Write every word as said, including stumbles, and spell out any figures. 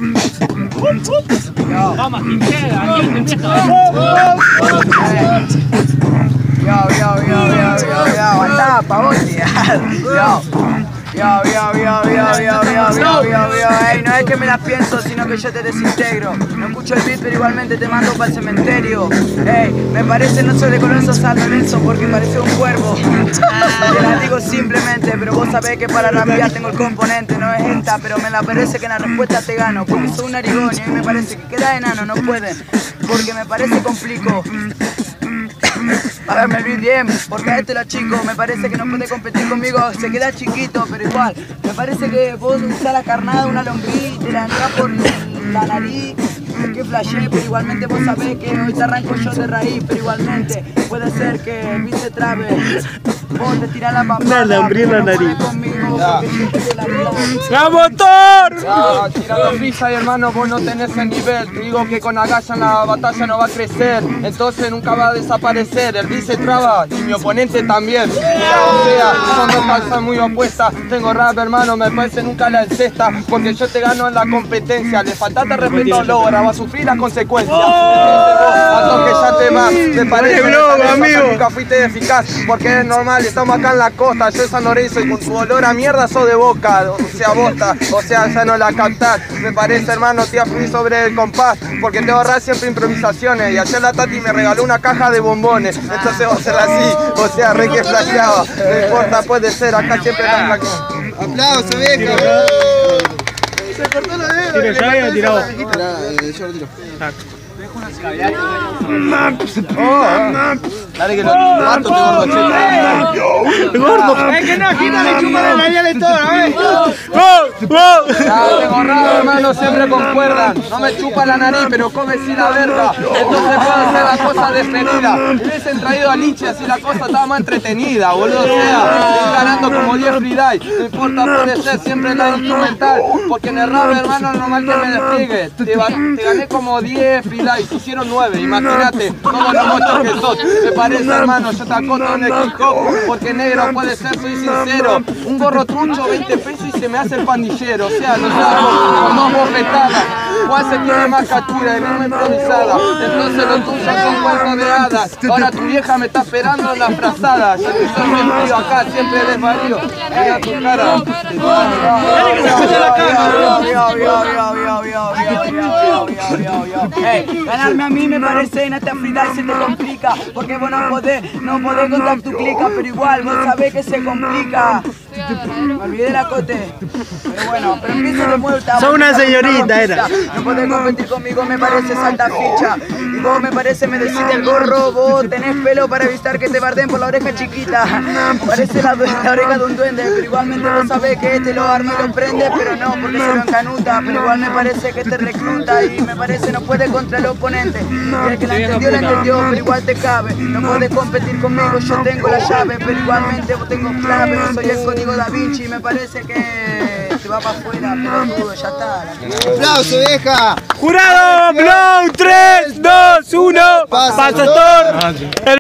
Vamos, quinchera, aquí te empieza. Yo, yo, yo, yo, yo, yo, aguantá, pavote. Yo. Yo, yo, yo, yo, yo, yo, yo, yo, yo, ey, no es que me las pienso, sino que yo te desintegro. No escucho el beat, pero igualmente te mando para el cementerio. Ey, me parece no soy de Colonso San Lorenzo porque parece un cuervo. Te la digo simplemente, pero vos sabés que para rapear tengo el componente. No es esta, pero me la parece que en la respuesta te gano. Porque soy un narigón y a mí me parece que queda enano, no pueden. Porque me parece complico. A ver, me vi bien, porque a este la chico, me parece que no puede competir conmigo, se queda chiquito, pero igual, me parece que vos usás la carnada, una lombriz, te la entras por la nariz, es que flashé, pero igualmente vos sabés que hoy te arranco yo de raíz, pero igualmente puede ser que el beat se trabe, vos te tirás la papada, una lombriz en la nariz. ¡La motor! Ya, tirando brisa y hermano, vos no tenés el nivel. Te digo que con agallas la batalla no va a crecer, entonces nunca va a desaparecer. El beat se traba y mi oponente también. Mira, o sea, son dos calzas muy opuestas. Tengo rap, hermano, me parece nunca la encesta, porque yo te gano en la competencia. Le faltaste respeto al logra, va a sufrir las consecuencias. A toque ya te vas, te parece que nunca fuiste eficaz, porque es normal, estamos acá en la costa. Yo San Lorenzo y con tu olor a mierda sos de Boca, o sea, bosta, o sea, ya no la captás. Me parece, hermano, te fui sobre el compás, porque te ahorrás siempre improvisaciones. Y ayer la Tati me regaló una caja de bombones, entonces va a ser así, o sea, re que flasheaba. No importa, puede ser, acá siempre la flaqueaba. ¡Aplausos, vieja! Se cortó la dedo. ¿Tiro llave o tirado? Yo lo tiro. Dale que lo mato, te gordo, che. ¡Gordo! Es que no, quítale, chúpale la nariz de todo, ¿eh? Ya, tengo raro, hermano, siempre concuerdan. No me chupa la nariz, pero come sin la verga. Entonces puedo hacer la cosa despedida. Hubiesen traído a Lichi, así la cosa estaba más entretenida, boludo. O sea, estoy ganando como diez freedie. No importa, puede ser siempre la instrumental. Porque en el rap, hermano, es normal que me despliegue. Te, te gané como diez freedie, se hicieron nueve. Imagínate todos los mochos que sos. Me parece, hermano, yo te acoto en el hip hop. Porque negro puede ser, soy sincero. Un gorro trucho, veinte pesos y se me hace el pandillero. O sea, lo saco con dos bofetadas. Juan se tiene más captura de misma improvisada. Entonces lo tuyo son cuentos de hadas. Ahora tu vieja me está esperando en la frazada. Ya que soy metido acá, siempre desvarío. Mira tu cara. Dale que se escuche la Hey, ganarme a mí me parece en esta freestyle se te complica, porque vos no podés, no podés contar tu clica, pero igual vos sabés que se complica. Me olvidé la cote, pero bueno, pero empiezo de vuelta. Sos una señorita, era. No podés competir conmigo, me parece salta ficha. Y vos me parece me decís el gorro, vos tenés pelo para evitar que te barden por la oreja chiquita. Parece la, la oreja de un duende, pero igualmente vos sabés que este lo arma y lo prende, pero no, porque se lo encanuta. Pero igual me parece que te recluta y me parece no puede contra el oponente. Y el que la entendió, la entendió, pero igual te cabe. No podés competir conmigo, yo tengo la llave, pero igualmente vos tengo clave. Soy el código Da Vinci y me parece que te va para afuera, pero ya está. ¡Aplausos, vieja! ¡Jurado! ¡Blow! tres, dos, uno. ¡Pastor!